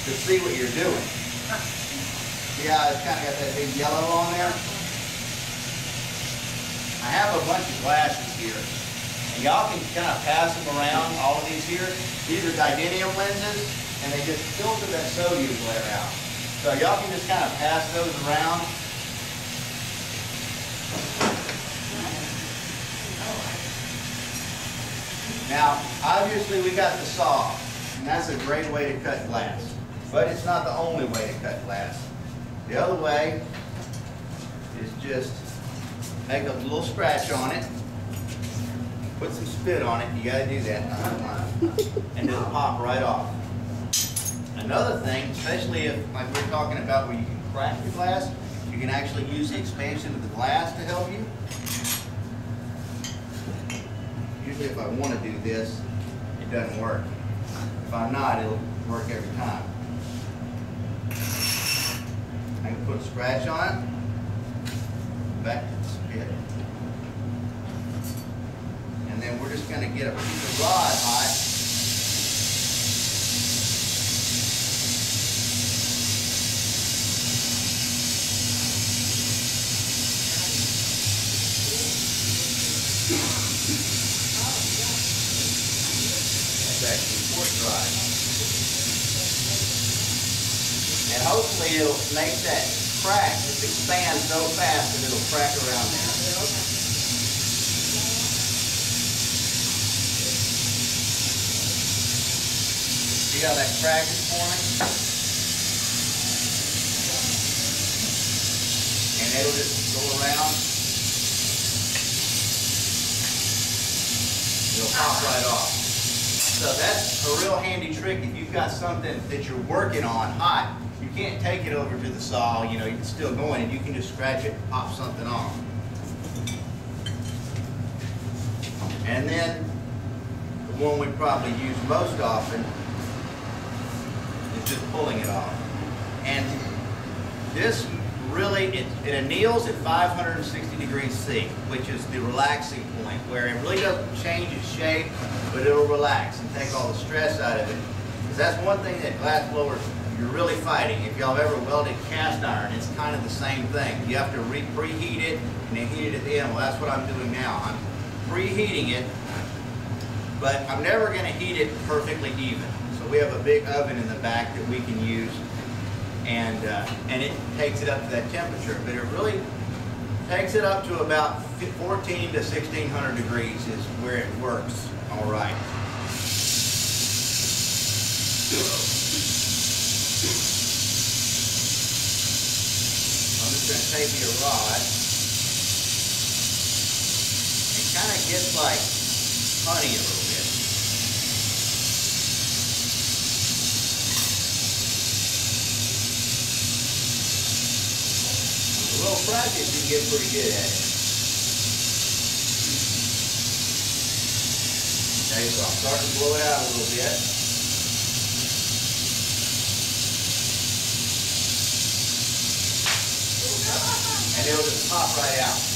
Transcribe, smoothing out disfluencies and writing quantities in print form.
to see what you're doing. See how it's kind of got that big yellow on there? I have a bunch of glasses here, and y'all can kind of pass them around, all of these here. These are titanium lenses, and they just filter that sodium glare out. So y'all can just kind of pass those around. Now, obviously we got the saw, and that's a great way to cut glass, but it's not the only way to cut glass. The other way is just make a little scratch on it, put some spit on it, you gotta do that, and it'll pop right off. Another thing, especially if, like we're talking about where you can crack the glass, you can actually use the expansion of the glass to help you. Usually if I want to do this, it doesn't work. If I'm not, it'll work every time. I can put a scratch on it, back to the spit. And then we're just going to get a piece of rod hot. Dry. And hopefully it'll make that crack just expand so fast that it'll crack around there. See how that crack is forming? And it'll just go around. It'll pop right off. So that's a real handy trick if you've got something that you're working on hot. You can't take it over to the saw, you know, it's still going, and you can just scratch it and pop something off. And then the one we probably use most often is just pulling it off. And this really, it anneals at 560 degrees C, which is the relaxing point, where it really doesn't change its shape, but it'll relax and take all the stress out of it. Because that's one thing that glass blowers, you're really fighting. If y'all have ever welded cast iron, it's kind of the same thing. You have to preheat it and then heat it at the end. Well, that's what I'm doing now. I'm preheating it, but I'm never going to heat it perfectly even. So we have a big oven in the back that we can use, and it takes it up to that temperature. But it really takes it up to about 14 to 1600 degrees is where it works. All right. I'm just going to take me a rod. It kind of gets like honey a little bit. With a little practice, you can get pretty good at it. Okay, so I'm starting to blow it out a little bit. And it'll just pop right out.